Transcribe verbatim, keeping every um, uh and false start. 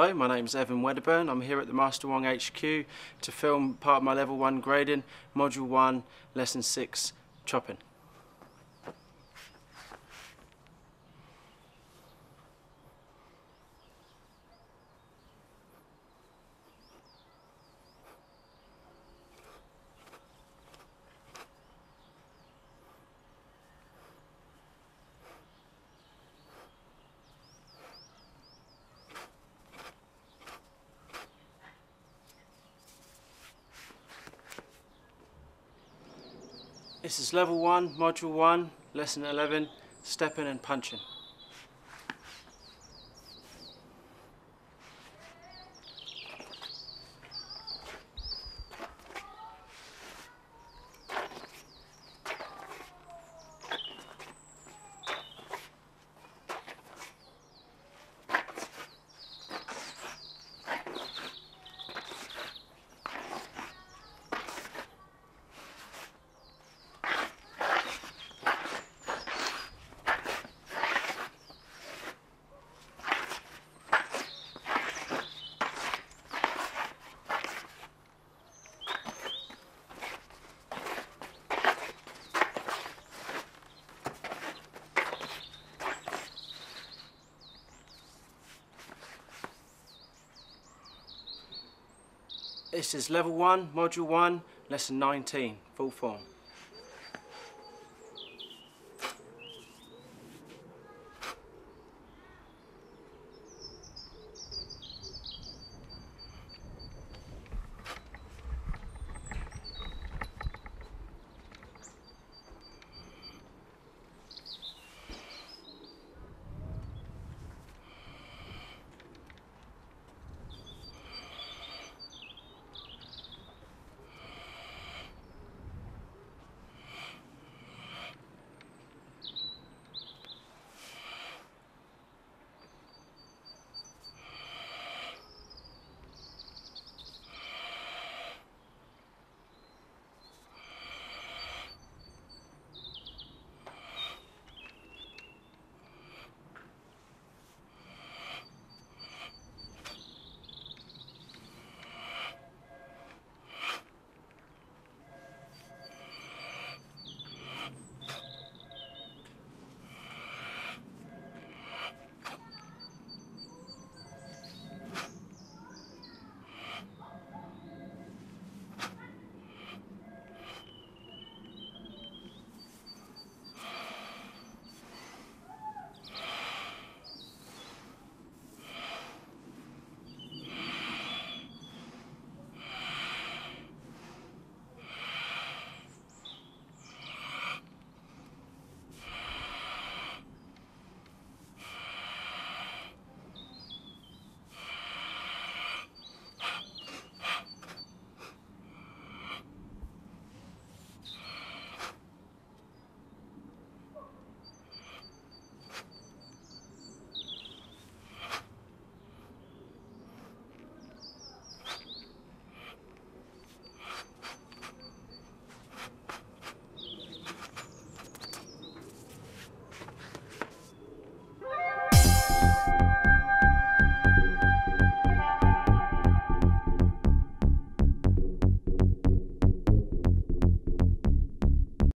Hello, my name is Evan Wedderburn. I'm here at the Master Wong H Q to film part of my Level one grading, Module one, Lesson six, chopping. This is Level one, Module one, Lesson eleven, stepping and punching. This is Level one, Module one, Lesson nineteen, full form.